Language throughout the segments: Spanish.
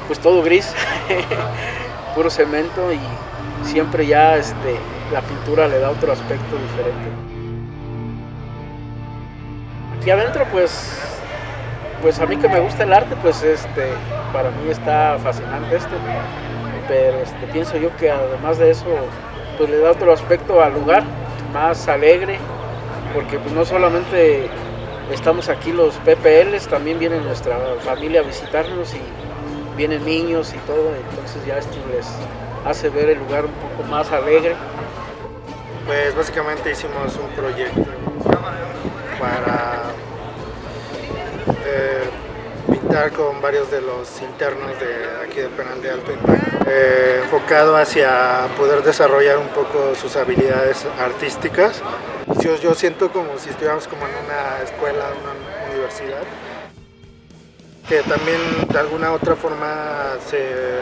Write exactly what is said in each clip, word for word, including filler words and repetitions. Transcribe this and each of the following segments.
pues todo gris, puro cemento, y siempre ya este, la pintura le da otro aspecto diferente. Aquí adentro pues, pues a mí que me gusta el arte, pues este, para mí está fascinante esto, pero este, pienso yo que además de eso pues le da otro aspecto al lugar, más alegre, porque pues no solamente estamos aquí los P P Ls, también viene nuestra familia a visitarnos y vienen niños y todo, entonces ya esto les hace ver el lugar un poco más alegre. Pues básicamente hicimos un proyecto para eh, pintar con varios de los internos de aquí de Penal de Alto Impacto, eh, enfocado hacia poder desarrollar un poco sus habilidades artísticas. Yo, yo siento como si estuviéramos como en una escuela, una universidad, que también de alguna otra forma se eh,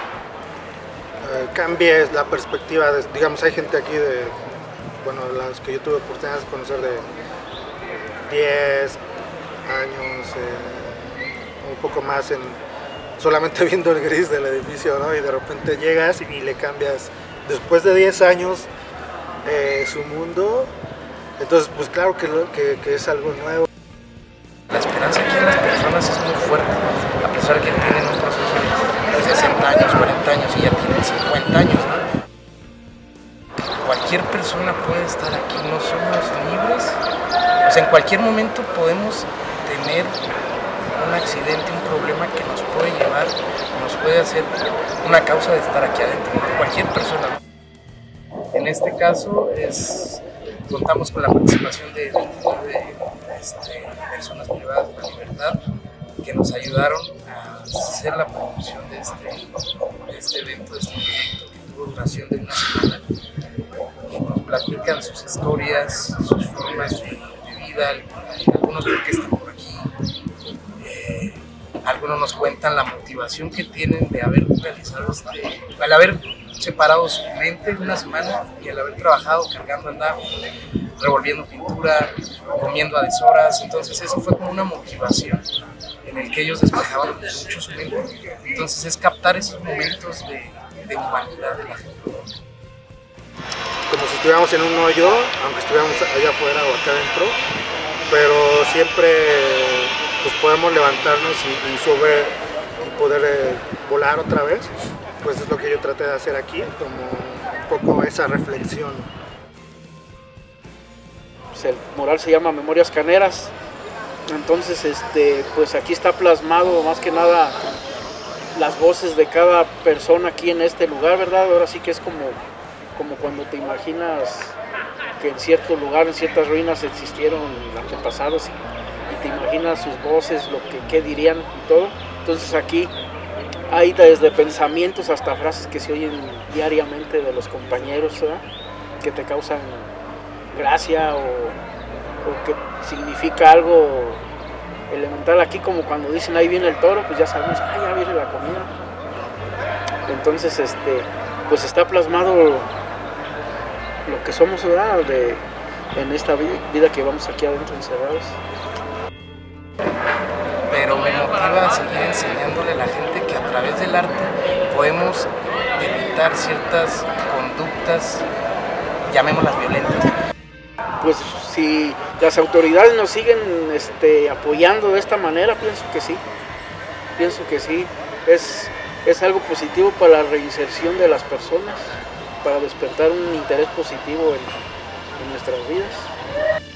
cambie la perspectiva. De, digamos, hay gente aquí de, bueno, las que yo tuve oportunidad de conocer de diez años, eh, un poco más, en solamente viendo el gris del edificio, ¿no? Y de repente llegas y le cambias, después de diez años, eh, su mundo. Entonces, pues claro que, que, que es algo nuevo. La esperanza aquí en las personas es muy fuerte, a pesar que tienen un proceso de sesenta años, cuarenta años y ya tienen cincuenta años, ¿no? Cualquier persona puede estar aquí, no somos libres. O sea, en cualquier momento podemos tener un accidente, un problema que nos puede llevar, nos puede hacer una causa de estar aquí adentro, cualquier persona, ¿no? En este caso es... contamos con la participación de veintinueve este, personas privadas de la libertad que nos ayudaron a hacer la promoción de este, de este evento, de este proyecto que tuvo duración de una semana. Nos platican sus historias, sus formas de, de vida, algunos por qué están por aquí, eh, algunos nos cuentan la motivación que tienen de haber realizado este, al haber separado su mente una semana y al haber trabajado cargando andar, revolviendo pintura, comiendo a deshoras. Entonces eso fue como una motivación en el que ellos despejaban mucho su mente. Entonces es captar esos momentos de, de humanidad de la gente. Como si estuviéramos en un hoyo, aunque estuviéramos allá afuera o acá adentro, pero siempre pues podemos levantarnos y, y subir y poder eh, volar otra vez. Pues es lo que yo traté de hacer aquí, como un poco esa reflexión. Pues el mural se llama Memorias Caneras, entonces este, pues aquí está plasmado más que nada las voces de cada persona aquí en este lugar, ¿verdad? Ahora sí que es como, como cuando te imaginas que en cierto lugar, en ciertas ruinas existieron antepasados y, y te imaginas sus voces, lo que qué dirían y todo. Entonces aquí hay desde pensamientos hasta frases que se oyen diariamente de los compañeros, ¿verdad? Que te causan gracia o, o que significa algo elemental. Aquí como cuando dicen ahí viene el toro, pues ya sabemos, ah, ya viene la comida. Entonces este, pues está plasmado lo que somos, ¿verdad? De, en esta vida, vida que vamos aquí adentro encerrados. Pero me motiva a seguir enseñándole a la gente que a través del arte podemos evitar ciertas conductas, llamémoslas violentas. Pues si las autoridades nos siguen este, apoyando de esta manera, pienso que sí, pienso que sí, es, es algo positivo para la reinserción de las personas, para despertar un interés positivo en, en nuestras vidas.